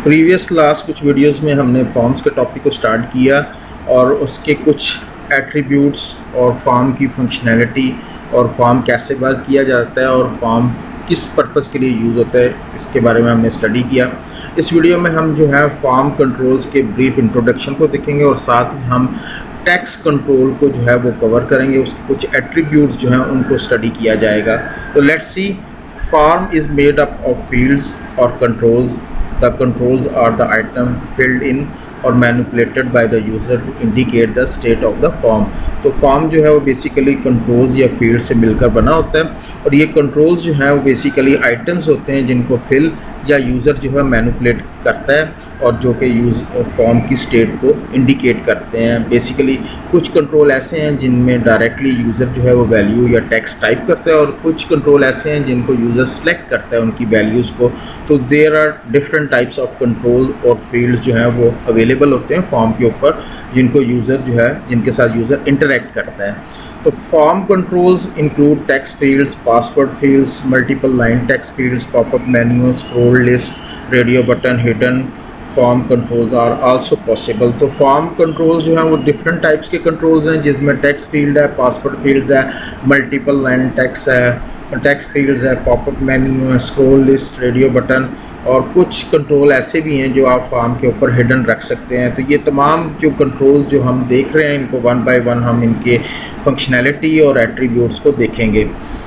Previous last कुछ videos में हमने फॉर्म्स के टॉपिक को स्टार्ट किया और उसके कुछ एट्रीब्यूट्स और फॉर्म की फंक्शनैलिटी और फॉर्म कैसे वर्क किया जाता है और फॉर्म किस पर्पस के लिए यूज़ होता है इसके बारे में हमने स्टडी किया। इस वीडियो में हम जो है फॉर्म कंट्रोल्स के ब्रीफ इंट्रोडक्शन को देखेंगे और साथ ही हम टैक्स कंट्रोल को जो है वो कवर करेंगे, उसके कुछ एट्रीब्यूट्स जो हैं उनको स्टडी किया जाएगा। तो let's see, form is made up of fields और controls. The controls are the item filled in or manipulated by the user to indicate the state of the form। तो फॉर्म जो है वो बेसिकली कंट्रोल्स या field से मिलकर बना होता है और ये कंट्रोल्स जो है वो बेसिकली आइटम्स होते हैं जिनको फिल या यूज़र जो है मैनिपुलेट करता है और जो कि फॉर्म की स्टेट को इंडिकेट करते हैं। बेसिकली कुछ कंट्रोल ऐसे हैं जिनमें डायरेक्टली यूज़र जो है वो वैल्यू या टेक्स्ट टाइप करता है और कुछ कंट्रोल ऐसे हैं जिनको यूज़र सेलेक्ट करता है उनकी वैल्यूज़ को। तो there are different types of control और फील्ड्स जो हैं वो अवेलेबल होते हैं फॉर्म के ऊपर जिनको यूज़र जो है जिनके साथ यूज़र इंटरेक्ट करता है। तो form controls include text fields, password fields, multiple line text fields, popup menu, scroll list, radio button, hidden form controls are also possible. तो फॉर्म कंट्रोल्स जो हैं वो डिफरेंट टाइप्स के कंट्रोल्स हैं जिसमें टेक्स्ट फील्ड है, पासवर्ड फील्ड्स है, multiple line text है, टेक्स्ट फील्ड्स है, पॉपअप मेन्यू है, स्क्रॉल लिस्ट, रेडियो बटन और कुछ कंट्रोल ऐसे भी हैं जो आप फॉर्म के ऊपर हिडन रख सकते हैं। तो ये तमाम जो कंट्रोल जो हम देख रहे हैं इनको वन बाय वन हम इनके फंक्शनैलिटी और एट्रीब्यूट्स को देखेंगे।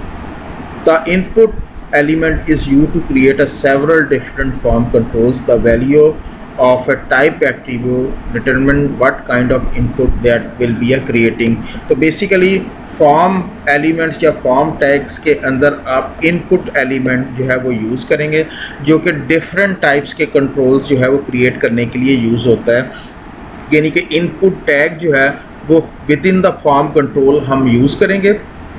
The input element is used to create a several different form controls. The value of a type attribute determine what kind of input that will be a creating। तो basically form elements या form tags के अंदर आप input element जो है वो use करेंगे जो कि डिफरेंट टाइप्स के कंट्रोल्स जो है वो क्रिएट करने के लिए यूज़ होता है। यानी कि इनपुट टैग जो है वो within the form control हम यूज़ करेंगे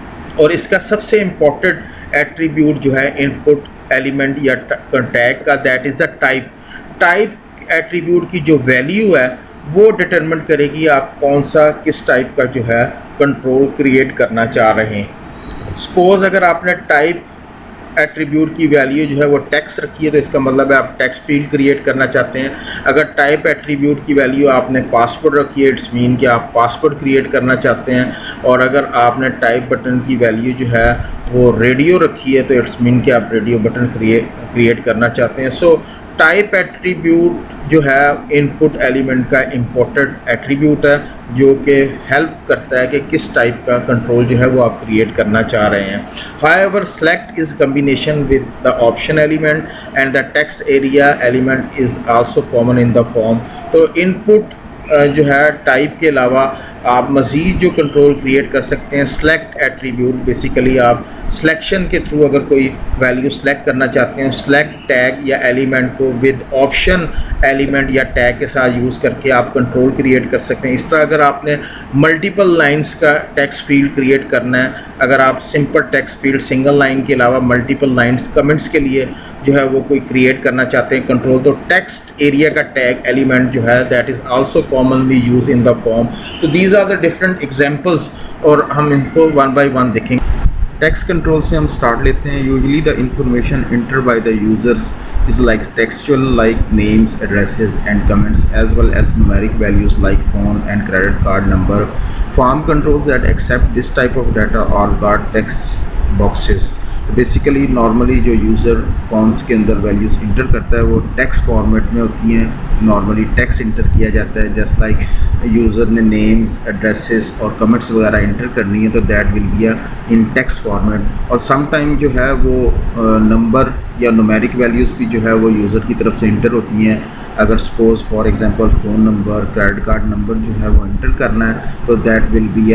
और इसका सबसे इम्पॉर्टेंट एट्रीब्यूट जो है इनपुट एलिमेंट या टैग का that is the type attribute की जो वैल्यू है वो डिटरमिन करेगी आप कौन सा किस टाइप का जो है कंट्रोल क्रिएट करना चाह रहे हैं। सपोज़ अगर आपने टाइप एट्रीब्यूट की वैल्यू जो है वो टेक्स्ट रखी है तो इसका मतलब है आप टेक्स्ट फील्ड क्रिएट करना चाहते हैं। अगर टाइप एट्रीब्यूट की वैल्यू आपने पासवर्ड रखी है इट्स मीन कि आप पासवर्ड क्रिएट करना चाहते हैं और अगर आपने टाइप बटन की वैल्यू जो है वो रेडियो रखी है तो इट्स मीन कि आप रेडियो बटन क्रिएट करना चाहते हैं। सो टाइप एट्रीब्यूट जो है इनपुट एलिमेंट का इम्पोर्टेंट एट्रीब्यूट है जो कि हेल्प करता है कि किस टाइप का कंट्रोल जो है वो आप क्रिएट करना चाह रहे हैं। However select is combination with the option element and the text area element is also common in the form. तो इनपुट जो है टाइप के अलावा आप मज़ीद जो कंट्रोल क्रिएट कर सकते हैं सेलेक्ट एट्रीब्यूट। बेसिकली आप सिलेक्शन के थ्रू अगर कोई वैल्यू सेलेक्ट करना चाहते हैं सेलेक्ट टैग या एलिमेंट को विद ऑप्शन एलिमेंट या टैग के साथ यूज़ करके आप कंट्रोल क्रिएट कर सकते हैं। इस तरह अगर आपने मल्टीपल लाइंस का टेक्स्ट फील्ड क्रिएट करना है, अगर आप simple text field single line के अलावा मल्टीपल लाइंस कमेंट्स के लिए जो है वो कोई क्रिएट करना चाहते हैं कंट्रोल, तो टेक्स्ट एरिया का टैग एलिमेंट जो है that is also commonly use in the form. तो these are the different examples और हम इनको वन बाय वन देखेंगे। टेक्स्ट कंट्रोल से हम स्टार्ट लेते हैं। Usually the information enter by the users is like textual like names, addresses and comments as well as numeric values like phone and credit card number। Form controls that accept this type of data are called text boxes। तो basically normally जो user forms के अंदर values inter करता है वो text format में होती हैं। नॉर्मली टेक्स्ट इंटर किया जाता है जस्ट लाइक यूज़र ने नेम्स, एड्रेसेस और कमेंट्स वगैरह इंटर करनी है तो that will be in text format. और सम टाइम जो है वो नंबर या न्यूमेरिक वैल्यूज़ भी जो है वो यूज़र की तरफ से इंटर होती हैं। अगर suppose for example phone number, credit card number जो है वो इंटर करना है तो that will be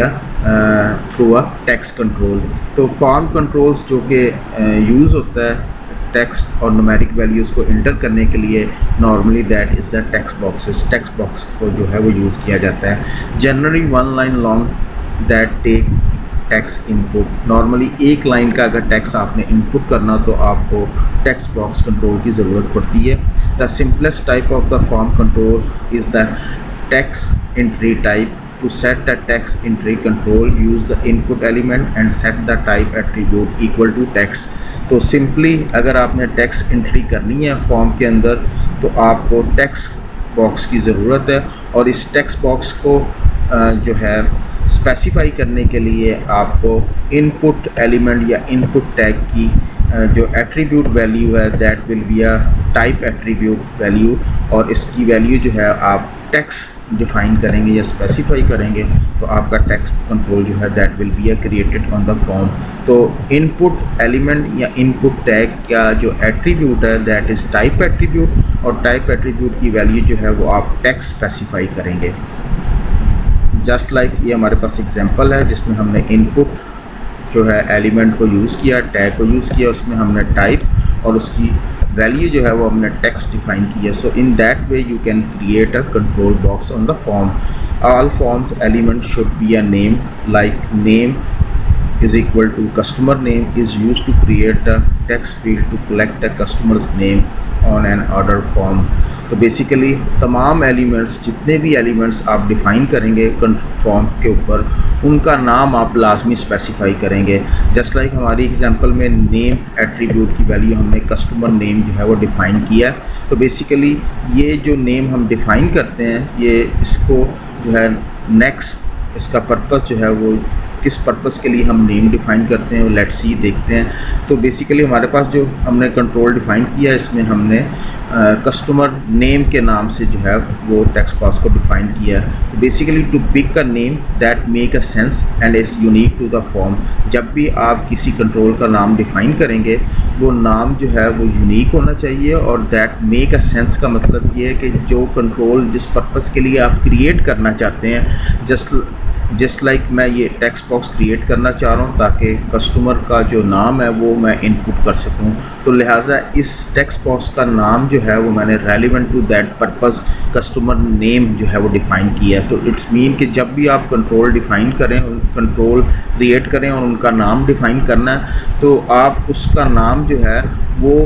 through a text control. तो फॉर्म कंट्रोल्स जो कि यूज़ होता है टेक्स्ट और न्यूमेरिक वैल्यूज़ को इंटर करने के लिए normally that is the text boxes. Text box को जो है वो यूज़ किया जाता है। Generally one line long that take text input. Normally एक लाइन का अगर टेक्स्ट आपने इनपुट करना तो आपको टेक्स्ट बॉक्स कंट्रोल की ज़रूरत पड़ती है। The simplest type of the form control is the text entry type. to set the text entry control, use the input element and set the type attribute equal to text. तो simply अगर आपने text entry करनी है form के अंदर तो आपको text box की ज़रूरत है, और इस टेक्स्ट बॉक्स को जो है स्पेसिफाई करने के लिए आपको इनपुट एलिमेंट या इनपुट टैग की जो एट्रीब्यूट वैल्यू है that will be a type attribute value, और इसकी वैल्यू जो है आप टेक्स्ट डिफाइन करेंगे या स्पेसिफाई करेंगे तो आपका टेक्स्ट कंट्रोल जो है that will be created on the form. तो इनपुट एलिमेंट या इनपुट टैग का जो एट्रीब्यूट है दैट इज़ टाइप एट्रीब्यूट, और टाइप एट्रीब्यूट की वैल्यू जो है वो आप टेक्स्ट स्पेसिफाई करेंगे। जस्ट लाइक ये हमारे पास एग्जांपल है जिसमें हमने इनपुट जो है एलिमेंट को यूज़ किया, टैग को यूज़ किया, उसमें हमने टाइप और उसकी वैल्यू जो है वो हमने टेक्स्ट डिफाइन की है। So in that way you can create a control box on the form. All forms element should be a name, like name is equal to customer name is used to create a text field to collect a customer's name on an order form। तो basically तमाम elements, जितने भी elements आप define करेंगे form के ऊपर, उनका नाम आप लाजमी स्पेसिफाई करेंगे। जस्ट लाइक हमारी एग्जांपल में नेम एट्रीब्यूट की वैल्यू हमने कस्टमर नेम जो है वो डिफ़ाइन किया है। तो बेसिकली ये जो नेम हम डिफ़ाइन करते हैं ये इसको जो है नेक्स्ट इसका पर्पस जो है वो किस पर्पस के लिए हम नेम डिफ़ाइन करते हैं लेट्स सी देखते हैं। तो बेसिकली हमारे पास जो हमने कंट्रोल डिफ़ाइन किया है इसमें हमने कस्टमर नेम के नाम से जो है वो टेक्स्ट बॉक्स को डिफ़ाइन किया है। तो basically to pick a name that make a sense and is unique to the form. जब भी आप किसी कंट्रोल का नाम डिफ़ाइन करेंगे वो नाम जो है वो यूनिक होना चाहिए, और दैट मेक अ सेंस का मतलब ये है कि जो कंट्रोल जिस पर्पस के लिए आप क्रिएट करना चाहते हैं, जस्ट लाइक मैं ये टेक्स्ट बॉक्स क्रिएट करना चाह रहा हूँ ताकि कस्टमर का जो नाम है वो मैं इनपुट कर सकूँ, तो लिहाजा इस टेक्स्ट बॉक्स का नाम जो है वो मैंने relevant to that purpose customer name जो है वो डिफ़ाइन किया है। तो इट्स मीन कि जब भी आप कंट्रोल डिफ़ाइन करें, कंट्रोल क्रिएट करें और उनका नाम डिफ़ाइन करना है तो आप उसका नाम जो है वो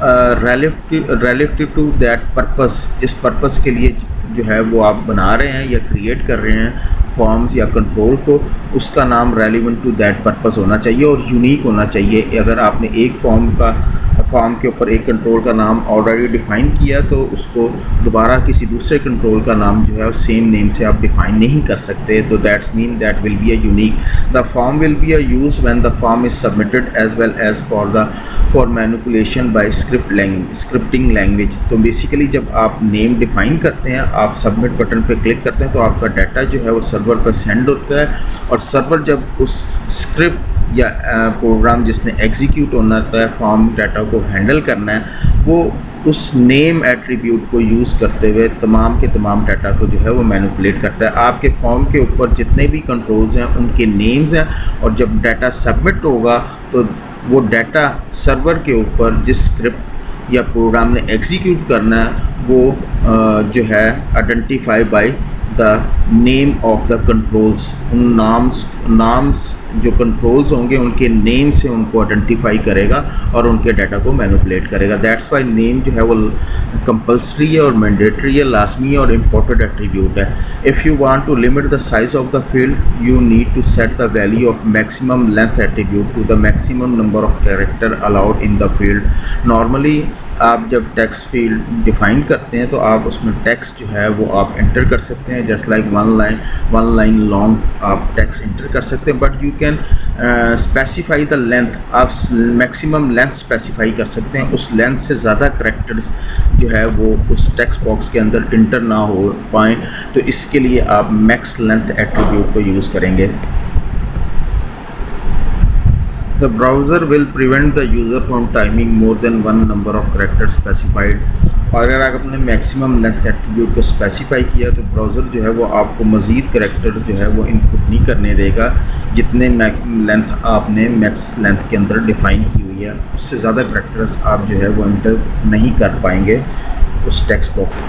रिलेटिव टू दैट पर्पस, जिस पर्पस के लिए जो है वो आप बना रहे हैं या क्रिएट कर रहे हैं फॉर्म्स या कंट्रोल को, उसका नाम रेलिवेंट टू दैट पर्पस होना चाहिए और यूनिक होना चाहिए। अगर आपने एक फॉर्म के ऊपर एक कंट्रोल का नाम ऑलरेडी डिफ़ाइन किया तो उसको दोबारा किसी दूसरे कंट्रोल का नाम जो है सेम नेम से आप डिफ़ाइन नहीं कर सकते। तो that's mean that will be a unique. The form will be a use when the form is submitted as well as for manipulation by scripting language. तो बेसिकली जब आप नेम डिफ़ाइन करते हैं, आप सबमिट बटन पे click करते हैं तो आपका डाटा जो है वो सर्वर पर सेंड होता है, और सर्वर जब उस स्क्रिप्ट या प्रोग्राम जिसने एग्जीक्यूट होना होता है फॉर्म डाटा को हैंडल करना है, वो उस नेम एट्रीब्यूट को यूज़ करते हुए तमाम के तमाम डाटा को जो है वो मैनिपुलेट करता है। आपके फॉर्म के ऊपर जितने भी कंट्रोल्स हैं उनके नेम्स हैं, और जब डाटा सबमिट होगा तो वो डाटा सर्वर के ऊपर जिस स्क्रिप्ट या प्रोग्राम ने एग्जीक्यूट करना है वो जो है identify by the name of the controls. उन नाम्स जो कंट्रोल्स होंगे उनके नेम से उनको आइडेंटिफाई करेगा और उनके डाटा को मैनिपुलेट करेगा। दैट्स वाई नेम जो है वो कंपल्सरी है और मैंडेटरी है, लाजमी और इम्पोर्टेंट एट्रीब्यूट है। If you want to limit the size of the field you need to set the value of maximum length attribute to the maximum number of character allowed in the field. Normally आप जब text field define करते हैं तो आप उसमें text जो है वो आप एंटर कर सकते हैं, just like one line long आप टेक्स्ट एंटर कर सकते हैं, but you can specify the length. आप मैक्सिमम लेंथ स्पेसिफाई कर सकते हैं, उस लेंथ से ज़्यादा करैक्टर्स जो है वो उस टेक्स्ट बॉक्स के अंदर इंटर ना हो पाएँ, तो इसके लिए आप मैक्स लेंथ एट्रीब्यूट को यूज़ करेंगे। The browser will prevent the user from typing more than one number of characters specified। और अगर आपने मैक्सिमम लेंथ एट्रीब्यूट को स्पेसिफाई किया तो ब्राउज़र जो है वो आपको मज़ीद करैक्टर जो है वो इनपुट नहीं करने देगा जितने लेंथ आपने मैक्स लेंथ के अंदर डिफ़ाइन की हुई है, उससे ज़्यादा करैक्टर्स आप जो है वो इंटर नहीं कर पाएंगे उस टेक्स्ट बॉक्स।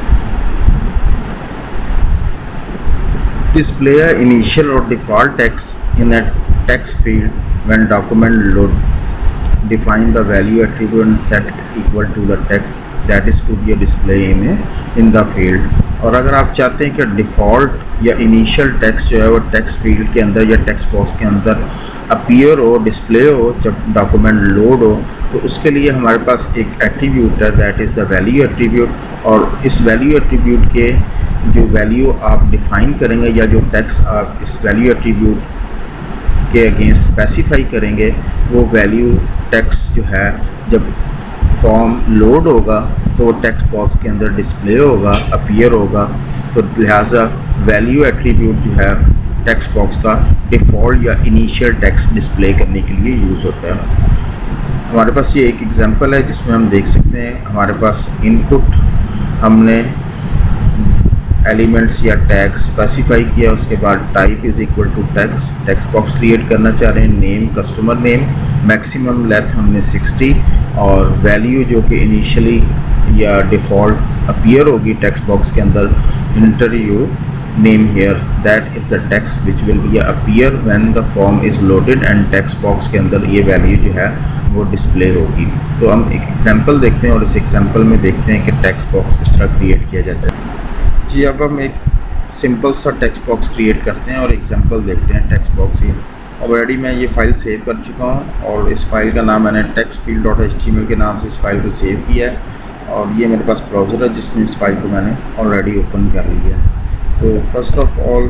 डिस्प्ले इनिशियल और default text in a text field when document load। Define the value attribute and set it equal to the text that is to be display in the field. और अगर आप चाहते हैं कि default या initial text जो है वो टेक्स्ट फील्ड के अंदर या टेक्स्ट बॉक्स के अंदर अपीयर हो, डिस्प्ले हो जब डॉक्यूमेंट लोड हो, तो उसके लिए हमारे पास एक एट्रीब्यूट है that is the value attribute. और इस वैल्यू एट्रीब्यूट के जो वैल्यू आप डिफ़ाइन करेंगे या जो टेक्स्ट आप इस वैल्यू एट्रीब्यूट के अगेंस्ट स्पेसिफाई करेंगे, वो वैल्यू टेक्स्ट जो है जब फॉर्म लोड होगा तो वो टेक्स्ट बॉक्स के अंदर डिस्प्ले होगा, अपीयर होगा। तो लिहाजा वैल्यू एट्रीब्यूट जो है टेक्स्ट बॉक्स का डिफ़ॉल्ट या इनिशियल टेक्स्ट डिस्प्ले करने के लिए यूज़ होता है। हमारे पास ये एक एग्जांपल है जिसमें हम देख सकते हैं हमारे पास इनपुट हमने एलिमेंट्स या टैग्स स्पेसिफाई किया, उसके बाद type is equal to text box create करना चाह रहे हैं, name customer name, maximum length हमने 60 और वैल्यू जो कि इनिशियली या डिफ़ॉल्ट अपीयर होगी टेक्स्ट बॉक्स के अंदर, enter you name here that is the text which will be appear when the form is loaded and text box के अंदर ये वैल्यू जो है वो डिस्प्ले होगी। तो हम एक एग्जांपल देखते हैं और इस एग्जांपल में देखते हैं कि टेक्स्ट बॉक्स किस तरह क्रिएट किया जाता है। जी अब हम एक सिंपल सा टेक्स्ट बॉक्स क्रिएट करते हैं और एग्जांपल देखते हैं टेक्स्ट बॉक्स की। ऑलरेडी मैं ये फ़ाइल सेव कर चुका हूँ और इस फाइल का नाम मैंने textfield.html के नाम से इस फाइल को सेव किया है और ये मेरे पास ब्राउज़र है जिसमें इस फाइल को मैंने ऑलरेडी ओपन कर लिया है। तो first of all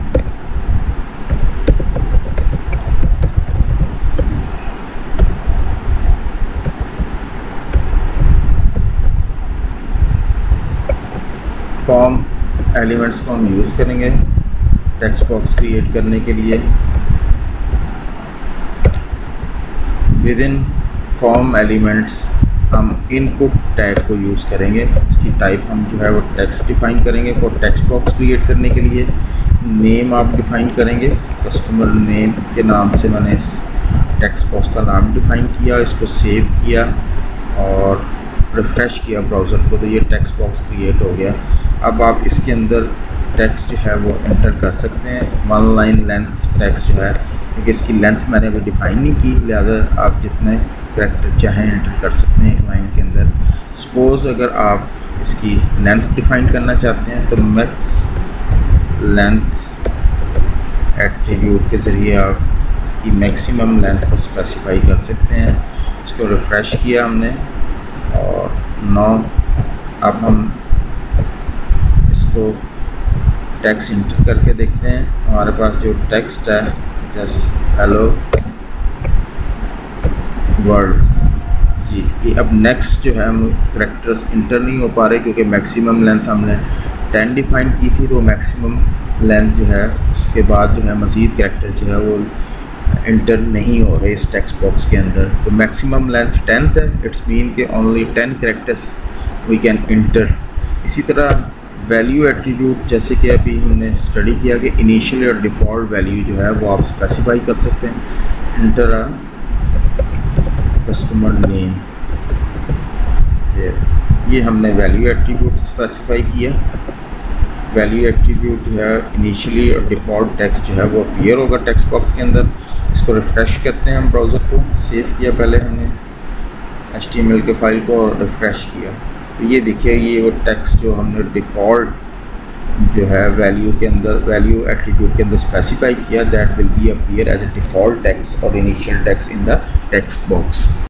form elements को हम यूज़ करेंगे टेक्स्ट बॉक्स क्रिएट करने के लिए। विद इन फॉर्म एलिमेंट्स हम इनपुट टैग को यूज़ करेंगे, इसकी टाइप हम जो है वो टेक्स्ट डिफ़ाइन करेंगे फॉर टेक्स्ट बॉक्स क्रिएट करने के लिए। नेम आप डिफ़ाइन करेंगे, कस्टमर नेम के नाम से मैंने इस टेक्स्ट बॉक्स का नाम डिफ़ाइन किया, इसको सेव किया और रिफ़्रेश किया ब्राउज़र को, तो ये टेक्स्ट बॉक्स क्रिएट हो गया। अब आप इसके अंदर टेक्स्ट जो है वो एंटर कर सकते हैं, 1 लाइन लेंथ टेक्स्ट जो है, क्योंकि इसकी लेंथ मैंने अभी डिफ़ाइन नहीं की, लिहाजा आप जितने कैरेक्टर चाहें एंटर कर सकते हैं एक लाइन के अंदर। सपोज़ अगर आप इसकी लेंथ डिफ़ाइन करना चाहते हैं तो मैक्स लेंथ एट्रीब्यूट के ज़रिए आप इसकी मैक्सिमम लेंथ को स्पेसिफाई कर सकते हैं। इसको रिफ़्रेश किया हमने और नाउ अब हम इसको टेक्स्ट इंटर करके देखते हैं। हमारे पास जो टेक्स्ट है जस्ट हेलो वर्ल्ड जी, ये अब नेक्स्ट जो है हम कैरेक्टर्स इंटर नहीं हो पा रहे क्योंकि मैक्सिमम लेंथ हमने 10 डिफ़ाइन की थी, तो मैक्सिमम लेंथ जो है उसके बाद जो है मज़ीद कैरेक्टर जो है वो इंटर नहीं हो रहे इस टेक्स्ट बॉक्स के अंदर। तो मैक्सिमम लेंथ 10 है, इट्स मीन के only 10 characters we can enter. इसी तरह वैल्यू एट्रीब्यूट जैसे कि अभी हमने स्टडी किया कि इनिशियल और डिफ़ॉल्ट वैल्यू जो है वो आप स्पेसिफाई कर सकते हैं। इंटर अ कस्टमर नेम, ये हमने वैल्यू एट्रीब्यूट स्पेसिफाई किया। वैल्यू एट्रीब्यूट जो है इनिशियली और डिफ़ॉल्ट टेक्स्ट जो है वो अपीयर होगा टेक्स्ट बॉक्स के अंदर। इसको रिफ़्रेश करते हैं हम ब्राउज़र को, सेव किया पहले हमने HTML के फाइल को और रिफ़्रेश किया, तो ये देखिए ये वो टेक्स्ट जो हमने डिफ़ॉल्ट जो है वैल्यू के अंदर वैल्यू एट्रीब्यूट के अंदर स्पेसिफाई किया that will be appear as a default text और initial text in the text box.